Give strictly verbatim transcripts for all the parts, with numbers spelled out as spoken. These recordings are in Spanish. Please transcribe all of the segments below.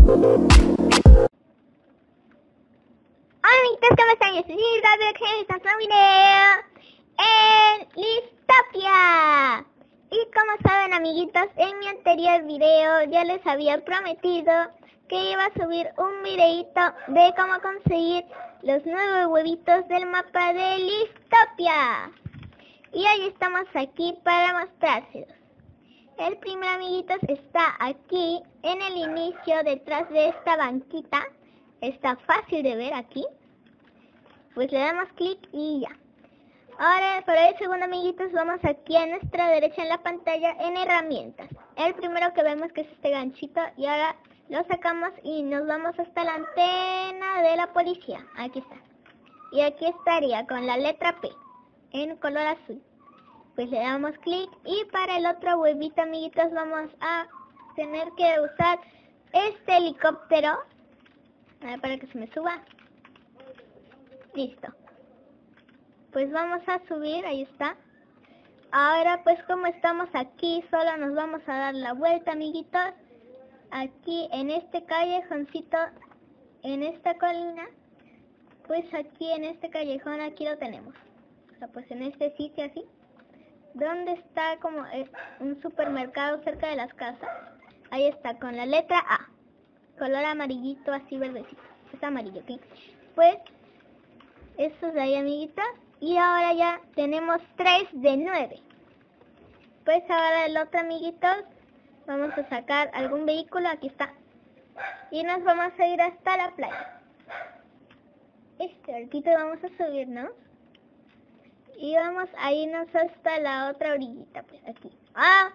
Hola amiguitos, ¿cómo están? Yo soy Silvia, bienvenidos a un video en Listopia. Y como saben amiguitos, en mi anterior video ya les había prometido que iba a subir un videito de cómo conseguir los nuevos huevitos del mapa de Listopia. Y hoy estamos aquí para mostrárselos. El primero amiguitos está aquí en el inicio, detrás de esta banquita. Está fácil de ver aquí. Pues le damos clic y ya. Ahora para el segundo amiguitos vamos aquí a nuestra derecha en la pantalla en herramientas. El primero que vemos que es este ganchito y ahora lo sacamos y nos vamos hasta la antena de la policía. Aquí está. Y aquí estaría con la letra P en color azul. Pues le damos clic y para el otro huevito amiguitos vamos a tener que usar este helicóptero. A ver, para que se me suba. Listo. Pues vamos a subir, ahí está. Ahora pues como estamos aquí, solo nos vamos a dar la vuelta amiguitos. Aquí en este callejoncito, en esta colina. Pues aquí en este callejón, aquí lo tenemos. O sea, pues en este sitio así. Donde está como un supermercado cerca de las casas. Ahí está, con la letra A. Color amarillito, así verdecito. Es amarillo, ¿ok? Pues, estos de ahí, amiguitos. Y ahora ya tenemos tres de nueve. Pues ahora el otro, amiguitos. Vamos a sacar algún vehículo, aquí está. Y nos vamos a ir hasta la playa. Este barquito vamos a subirnos. Y vamos a irnos hasta la otra orillita, pues aquí. ¡Ah!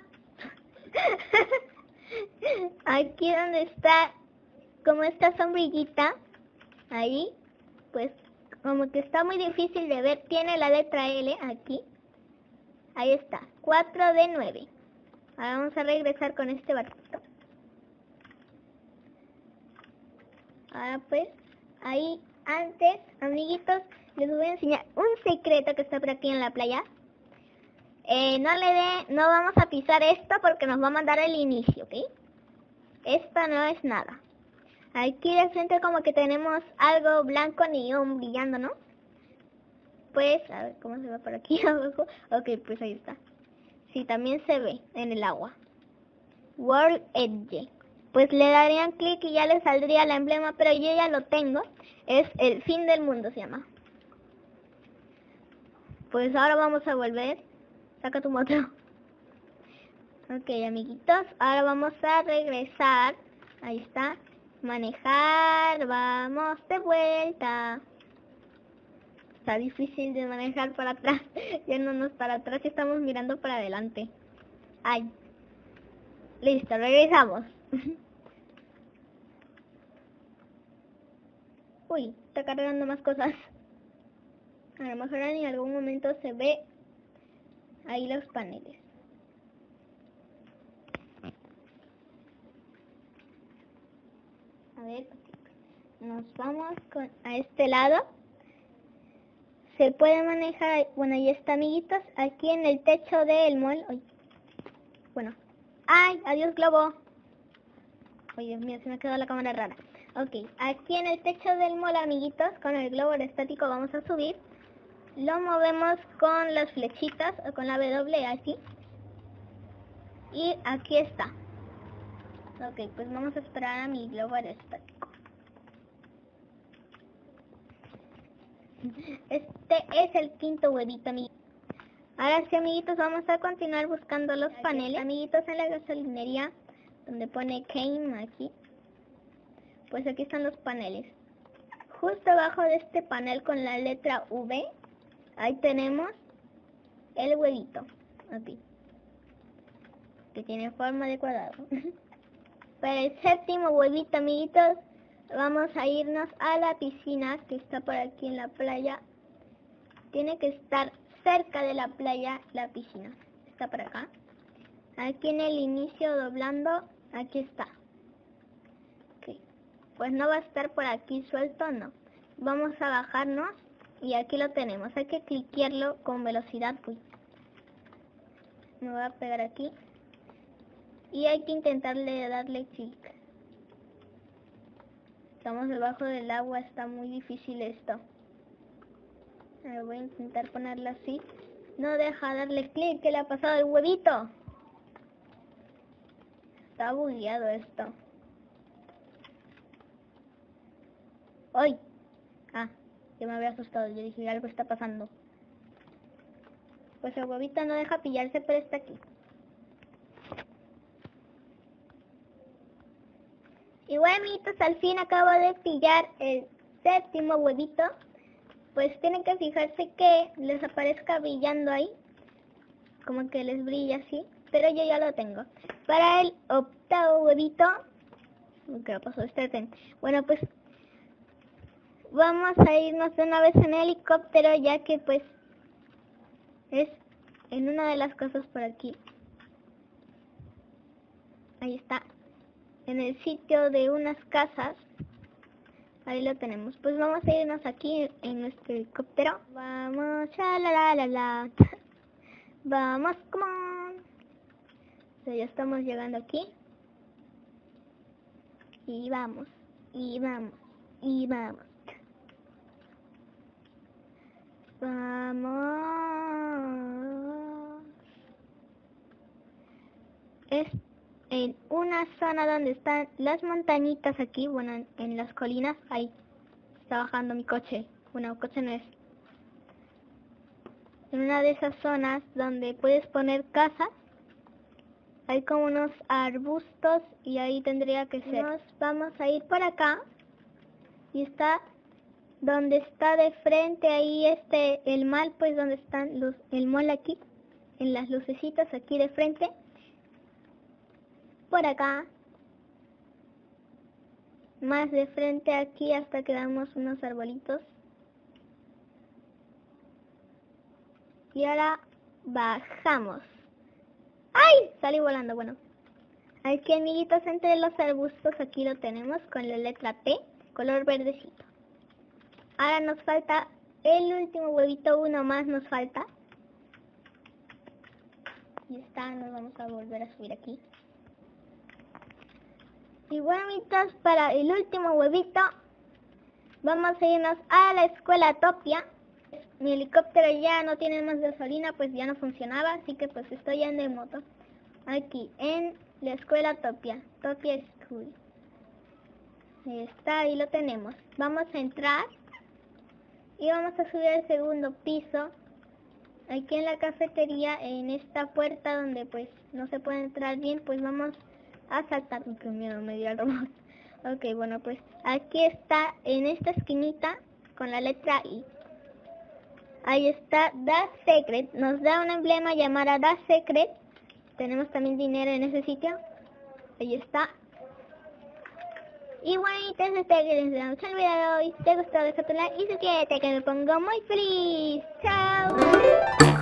Aquí donde está, como esta sombrillita, ahí, pues como que está muy difícil de ver, tiene la letra L aquí. Ahí está, cuatro de nueve. Ahora vamos a regresar con este barquito. Ahora pues, ahí antes, amiguitos, les voy a enseñar un secreto que está por aquí en la playa. Eh, no le dé, no vamos a pisar esto porque nos va a mandar el inicio, ¿ok? Esto no es nada. Aquí de frente como que tenemos algo blanco neón brillando, ¿no? Pues, a ver cómo se ve por aquí abajo. Ok, pues ahí está. Sí, también se ve en el agua. World Edge. Pues le darían clic y ya le saldría el emblema, pero yo ya lo tengo. Es el fin del mundo, se llama. Pues ahora vamos a volver. Saca tu moto. Ok, amiguitos, ahora vamos a regresar. Ahí está. Manejar, vamos de vuelta. Está difícil de manejar para atrás. Yéndonos para atrás y estamos mirando para adelante. Ay. Listo, regresamos. Uy, está cargando más cosas. A lo mejor en algún momento se ve ahí los paneles. A ver, nos vamos con, a este lado. Se puede manejar, bueno, ya está amiguitos, aquí en el techo del mall. Ay, bueno, ay, adiós globo. Ay, Dios mío, se me quedó la cámara rara. Ok, aquí en el techo del mall, amiguitos, con el globo aerostático vamos a subir. Lo movemos con las flechitas o con la W aquí. Y aquí está. Ok, pues vamos a esperar a mi globo aerostático. Este es el quinto huevito, amiguitos. Ahora sí, amiguitos, vamos a continuar buscando los paneles. Amiguitos, en la gasolinería, donde pone Kane aquí. Pues aquí están los paneles. Justo abajo de este panel con la letra V, ahí tenemos el huevito. Aquí. Que tiene forma de cuadrado. Para el séptimo huevito, amiguitos, vamos a irnos a la piscina que está por aquí en la playa. Tiene que estar cerca de la playa la piscina. Está por acá. Aquí en el inicio doblando, aquí está. Okay. Pues no va a estar por aquí suelto, no. Vamos a bajarnos y aquí lo tenemos. Hay que cliquearlo con velocidad. Uy. Me voy a pegar aquí. Y hay que intentarle darle clic. Estamos debajo del agua, está muy difícil esto. Me voy a intentar ponerla así. No deja darle clic, ¿qué le ha pasado al huevito? Está bugueado esto. ¡Ay! Ah, que me había asustado, yo dije algo está pasando. Pues el huevito no deja pillarse, pero está aquí. Igual, amiguitos, al fin acabo de pillar el séptimo huevito. Pues tienen que fijarse que les aparezca brillando ahí. Como que les brilla así. Pero yo ya lo tengo. Para el octavo huevito... ¿Qué pasó? Este Bueno, pues... vamos a irnos de una vez en helicóptero, ya que pues... es en una de las cosas por aquí. Ahí está. En el sitio de unas casas. Ahí lo tenemos. Pues vamos a irnos aquí en nuestro helicóptero. Vamos, la la la la. Vamos, come on. So, ya estamos llegando aquí. Y vamos, y vamos, y vamos. Vamos. Es en una zona donde están las montañitas aquí, bueno, en, en las colinas. Ahí está bajando mi coche. Bueno, coche no es. En una de esas zonas donde puedes poner casas, hay como unos arbustos y ahí tendría que ser. Nos vamos a ir por acá y está donde está de frente ahí este el mal, pues donde están los el mall aquí, en las lucecitas aquí de frente. Por acá, más de frente aquí hasta que damos unos arbolitos. Y ahora bajamos. ¡Ay! Salí volando, bueno. Aquí, amiguitos, entre los arbustos aquí lo tenemos con la letra P, color verdecito. Ahora nos falta el último huevito, uno más nos falta. Y está, nos vamos a volver a subir aquí. Y bueno, amiguitos, para el último huevito vamos a irnos a la escuela Topia. Mi helicóptero ya no tiene más gasolina, pues ya no funcionaba, así que pues estoy yendo en moto. Aquí, en la escuela Topia, Topia School. Ahí está, ahí lo tenemos. Vamos a entrar y vamos a subir al segundo piso. Aquí en la cafetería, en esta puerta donde pues no se puede entrar bien, pues vamos a saltar. Qué miedo me dio el robot. Ok, bueno, pues aquí está, en esta esquinita, con la letra I. Ahí está The Secret. Nos da un emblema llamado The Secret. Tenemos también dinero en ese sitio. Ahí está. Y bueno, este es que les damos el video de hoy. Si te gustó, deja tu like y suscríbete, que me pongo muy feliz. ¡Chao!